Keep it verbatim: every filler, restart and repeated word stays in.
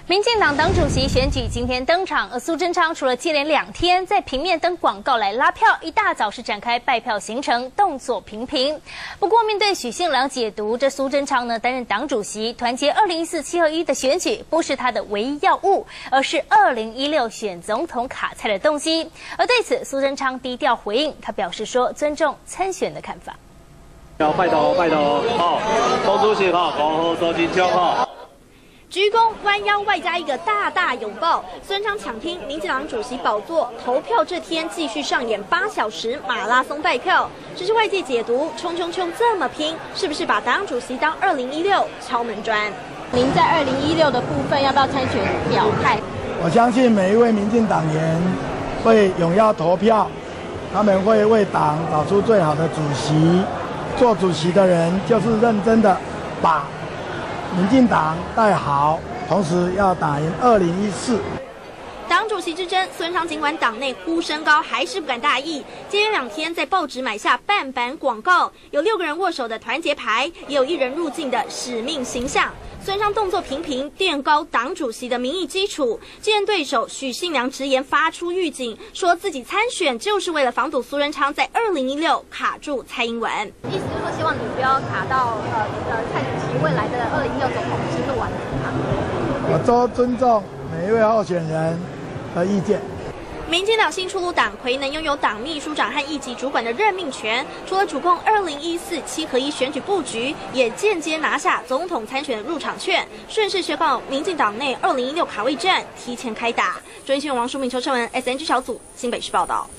民进党党主席选举今天登场，而苏贞昌除了接连两天在平面登广告来拉票，一大早是展开拜票行程，动作频频。不过，面对许信良解读，这苏贞昌呢担任党主席，团结二零一四七合一的选举不是他的唯一要务，而是二零一六选总统卡蔡的动机。而对此，苏贞昌低调回应，他表示说尊重参选的看法。 要拜托拜托，好，党主席好，讲好做真枪好。 鞠躬弯腰，外加一个大大拥抱。苏贞昌抢听民进党主席宝座，投票这天继续上演八小时马拉松拜票。只是外界解读，冲冲冲这么拼，是不是把党主席当二零一六敲门砖？ 您在二零一六的部分要不要参选表态？ 我相信每一位民进党员会踊跃投票，他们会为党找出最好的主席。做主席的人就是认真的把 民进党带好，同时要打赢二零一四。 党主席之争，苏贞昌尽管党内呼声高，还是不敢大意。接连两天在报纸买下半版广告，有六个人握手的团结牌，也有一人入境的使命形象。苏贞昌动作频频，垫高党主席的民意基础。竞争对手许信良直言发出预警，说自己参选就是为了防堵苏贞昌在二零一六卡住蔡英文。 意思就是说，希望你不要卡到呃呃蔡主席未来的二零一六总统之路啊。 我都尊重每一位候选人的意见。 民进党新出炉党魁能拥有党秘书长和一级主管的任命权，除了主控二零一四七合一选举布局，也间接拿下总统参选入场券，顺势确保民进党内二零一六卡位战提前开打。中央新闻王淑敏、邱胜文 S N G 小组新北市报道。